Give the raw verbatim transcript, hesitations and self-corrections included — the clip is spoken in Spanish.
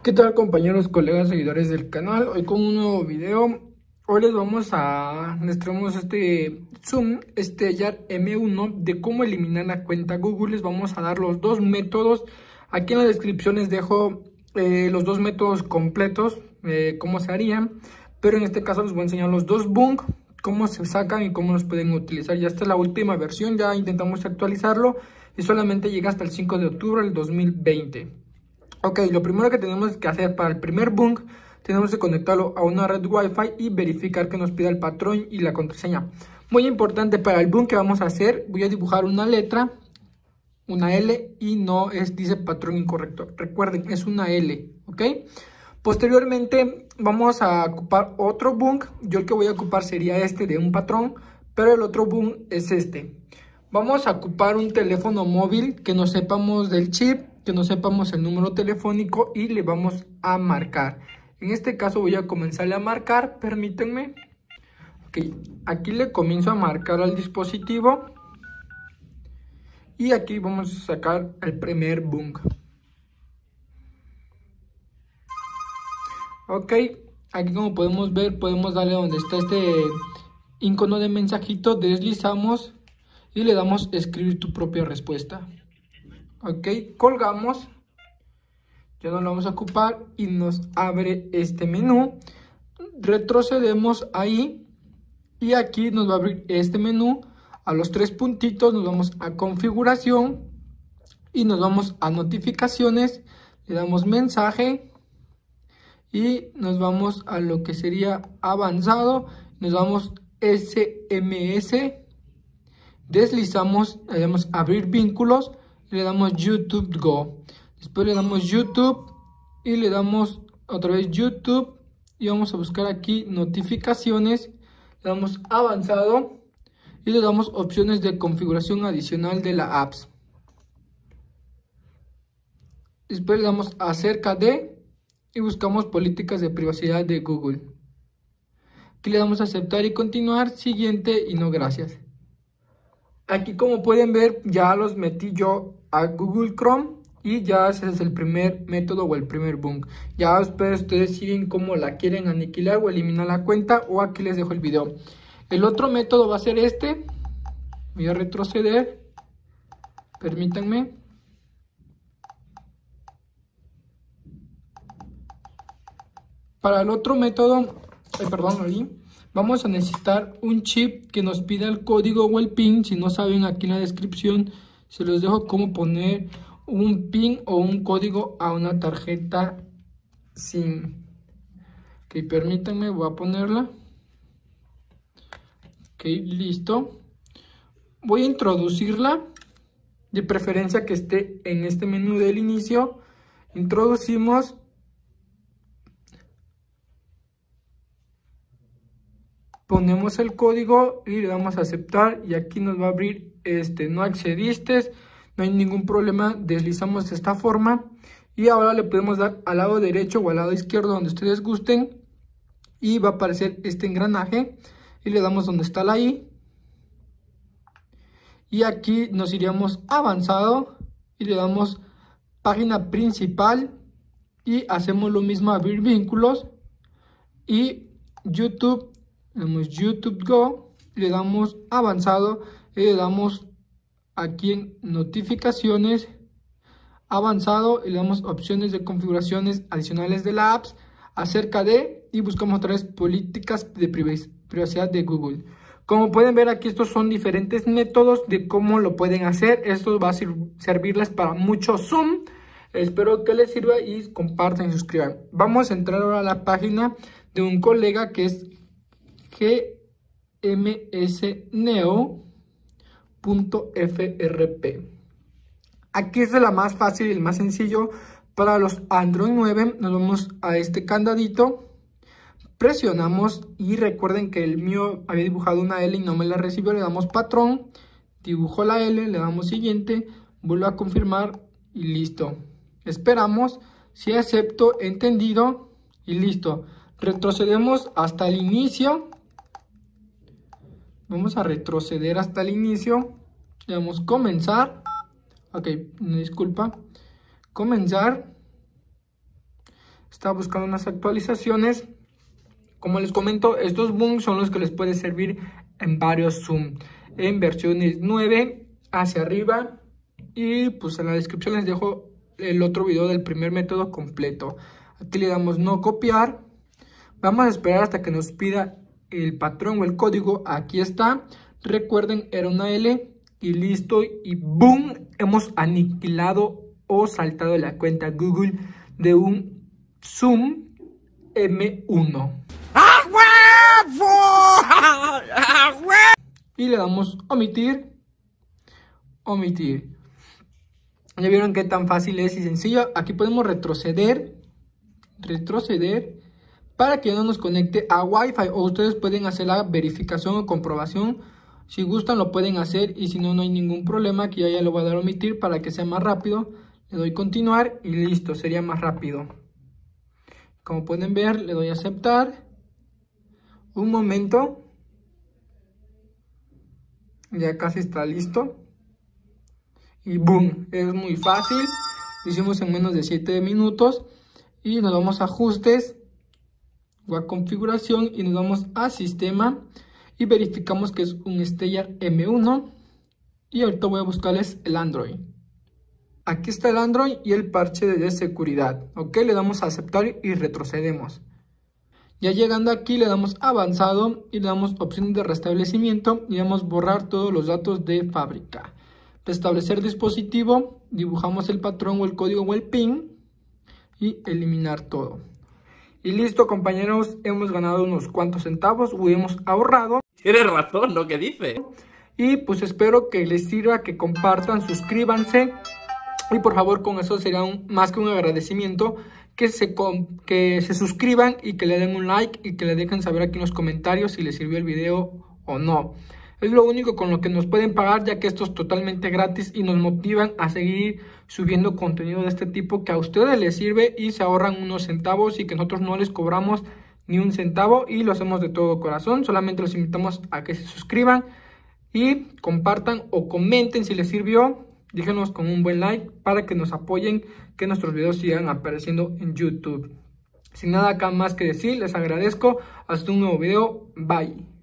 ¿Qué tal, compañeros, colegas, seguidores del canal? Hoy con un nuevo video. Hoy les vamos a... les traemos este Zoom, este Yard M uno, de cómo eliminar la cuenta Google. Les vamos a dar los dos métodos. Aquí en la descripción les dejo eh, los dos métodos completos, eh, cómo se harían. Pero en este caso les voy a enseñar los dos bunk, cómo se sacan y cómo los pueden utilizar. Ya esta es la última versión, ya intentamos actualizarlo y solamente llega hasta el cinco de octubre del dos mil veinte. Ok, lo primero que tenemos que hacer para el primer bunk, tenemos que conectarlo a una red Wi-Fi y verificar que nos pida el patrón y la contraseña. Muy importante para el bunk que vamos a hacer, voy a dibujar una letra, una L, y no es, dice patrón incorrecto. Recuerden, es una L, ¿ok? Posteriormente vamos a ocupar otro bunk. Yo el que voy a ocupar sería este de un patrón, pero el otro bunk es este. Vamos a ocupar un teléfono móvil que no sepamos del chip, que no sepamos el número telefónico, y le vamos a marcar. En este caso voy a comenzarle a marcar, permítanme. Ok, aquí le comienzo a marcar al dispositivo. Y aquí vamos a sacar el primer bunk. Ok, aquí como podemos ver, podemos darle donde está este icono de mensajito, deslizamos y le damos escribir tu propia respuesta. Ok, colgamos, ya no lo vamos a ocupar y nos abre este menú. Retrocedemos ahí y aquí nos va a abrir este menú. A los tres puntitos nos vamos a configuración y nos vamos a notificaciones, le damos mensaje y nos vamos a lo que sería avanzado, nos vamos S M S, deslizamos, le damos abrir vínculos, le damos YouTube Go, después le damos YouTube y le damos otra vez YouTube y vamos a buscar aquí notificaciones, le damos avanzado y le damos opciones de configuración adicional de la apps. Después le damos acerca de y buscamos políticas de privacidad de Google. Aquí le damos a aceptar y continuar, siguiente y no gracias. Aquí, como pueden ver, ya los metí yo a Google Chrome y ya ese es el primer método o el primer bunk. Ya ustedes, ustedes siguen cómo la quieren aniquilar o eliminar la cuenta, o aquí les dejo el video. El otro método va a ser este. Voy a retroceder, permítanme. Para el otro método, eh, perdón, ahí, vamos a necesitar un chip que nos pida el código o el PIN. Si no saben, aquí en la descripción se los dejo cómo poner un PIN o un código a una tarjeta SIM. Ok, permítanme, voy a ponerla. Ok, listo. Voy a introducirla, de preferencia que esté en este menú del inicio. Introducimos. Ponemos el código y le damos a aceptar y aquí nos va a abrir este, no accediste, no hay ningún problema, deslizamos de esta forma y ahora le podemos dar al lado derecho o al lado izquierdo donde ustedes gusten y va a aparecer este engranaje y le damos donde está la I y aquí nos iríamos avanzado y le damos página principal y hacemos lo mismo, abrir vínculos y YouTube. Le damos YouTube Go, le damos avanzado y le damos aquí en notificaciones, avanzado, y le damos opciones de configuraciones adicionales de la apps, acerca de, y buscamos otra vez políticas de privacidad de Google. Como pueden ver aquí, estos son diferentes métodos de cómo lo pueden hacer. Esto va a servirles para mucho Zoom. Espero que les sirva y compartan y suscriban. Vamos a entrar ahora a la página de un colega que es gmsneo punto f r p. Aquí es de la más fácil y el más sencillo. Para los Android nueve nos vamos a este candadito, presionamos y recuerden que el mío había dibujado una L y no me la recibió. Le damos patrón, dibujo la L, le damos siguiente, vuelvo a confirmar y listo. Esperamos, si acepto, entendido y listo. Retrocedemos hasta el inicio. Vamos a retroceder hasta el inicio. Le damos comenzar. Ok, disculpa. Comenzar. Estaba buscando unas actualizaciones. Como les comento, estos boom son los que les puede servir en varios zoom, en versiones nueve hacia arriba. Y pues en la descripción les dejo el otro video del primer método completo. Aquí le damos no copiar. Vamos a esperar hasta que nos pida el patrón o el código. Aquí está. Recuerden, era una L y listo. Y boom, hemos aniquilado o saltado la cuenta Google de un Zoom eme uno. Y le damos omitir. Omitir. Ya vieron qué tan fácil es y sencillo. Aquí podemos retroceder. Retroceder. Para que no nos conecte a Wi-Fi. O ustedes pueden hacer la verificación o comprobación. Si gustan lo pueden hacer. Y si no, no hay ningún problema. Aquí ya, ya lo voy a dar a omitir para que sea más rápido. Le doy continuar y listo. Sería más rápido. Como pueden ver, le doy a aceptar. Un momento. Ya casi está listo. Y boom, es muy fácil. Lo hicimos en menos de siete minutos. Y nos vamos a ajustes o a configuración y nos vamos a sistema. Y verificamos que es un Stellar eme uno. Y ahorita voy a buscarles el Android. Aquí está el Android y el parche de seguridad. Ok, le damos a aceptar y retrocedemos. Ya llegando aquí le damos avanzado y le damos opciones de restablecimiento y damos borrar todos los datos de fábrica. Restablecer dispositivo, dibujamos el patrón o el código o el pin y eliminar todo. Y listo, compañeros, hemos ganado unos cuantos centavos o hemos ahorrado. Tienes razón, ¿no? ¿Qué dice? Y pues espero que les sirva, que compartan, suscríbanse. Y por favor, con eso sería un, más que un agradecimiento, que se, que se suscriban y que le den un like y que le dejen saber aquí en los comentarios si les sirvió el video o no. Es lo único con lo que nos pueden pagar, ya que esto es totalmente gratis y nos motivan a seguir subiendo contenido de este tipo que a ustedes les sirve y se ahorran unos centavos y que nosotros no les cobramos ni un centavo y lo hacemos de todo corazón. Solamente los invitamos a que se suscriban y compartan o comenten si les sirvió. Díganos con un buen like para que nos apoyen, que nuestros videos sigan apareciendo en YouTube. Sin nada acá más que decir, les agradezco. Hasta un nuevo video. Bye.